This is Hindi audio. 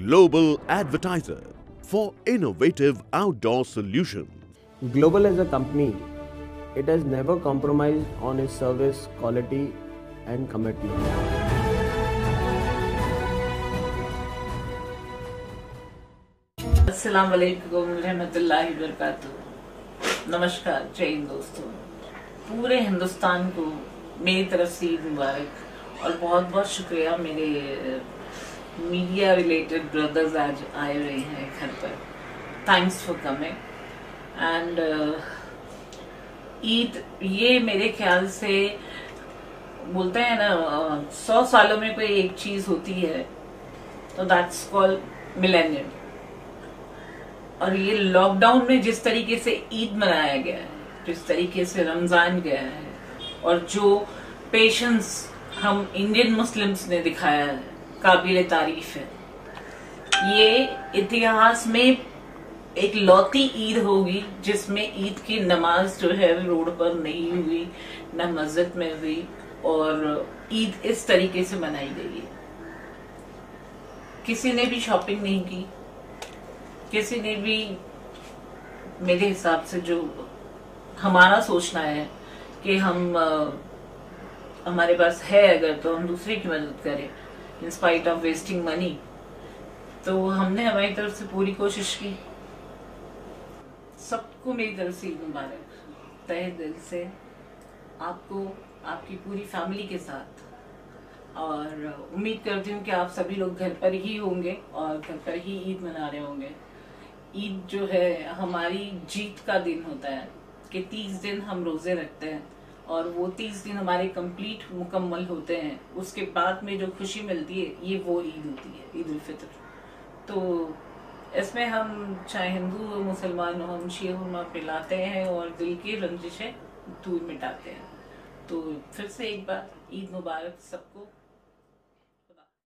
Global Advertiser for innovative outdoor solutions. Global as a company, it has never compromised on its service quality and commitment. अस्सलाम वालेकुम रहमतुल्लाहि व बरकातुहू। नमस्कार, जय हिंद दोस्तों। पूरे हिंदुस्तान को मेरी तरफ से ईद मुबारक और बहुत बहुत शुक्रिया। मेरे मीडिया रिलेटेड ब्रदर्स आज आए हुए हैं घर पर। Thanks for coming. And Eid ये मेरे ख्याल से बोलते हैं ना 100 सालों में कोई एक चीज होती है तो दैट्स कॉल्ड मिलेनियम। और ये लॉकडाउन में जिस तरीके से ईद मनाया गया है, जिस तरीके से रमजान गया है और जो पेशेंस हम इंडियन मुस्लिम्स ने दिखाया है, काबिल तारीफ है। ये इतिहास में एक लौती ईद होगी जिसमें ईद की नमाज जो है रोड पर नहीं हुई, न मस्जिद में हुई, और ईद इस तरीके से मनाई गई है। किसी ने भी शॉपिंग नहीं की, किसी ने भी, मेरे हिसाब से जो हमारा सोचना है कि हमारे पास है अगर तो हम दूसरे की मदद करें in spite of wasting money, तो हमने हमारी तरफ से पूरी कोशिश की। सबको मेरी तरफ से ईद मुबारक, तहे दिल से आपको, आपकी पूरी फैमिली के साथ। और उम्मीद करती हूँ कि आप सभी लोग घर पर ही होंगे और घर पर ही ईद मना रहे होंगे। ईद जो है हमारी जीत का दिन होता है कि 30 दिन हम रोजे रखते हैं और वो 30 दिन हमारे कंप्लीट मुकम्मल होते हैं। उसके बाद में जो खुशी मिलती है ये वो ईद होती है, ईद उल फितर। तो इसमें हम चाहे हिंदू हो मुसलमान हो, हम शीर खुरमा पिलाते हैं और दिल की रंजिशें दूर मिटाते हैं। तो फिर से एक बार ईद मुबारक सबको।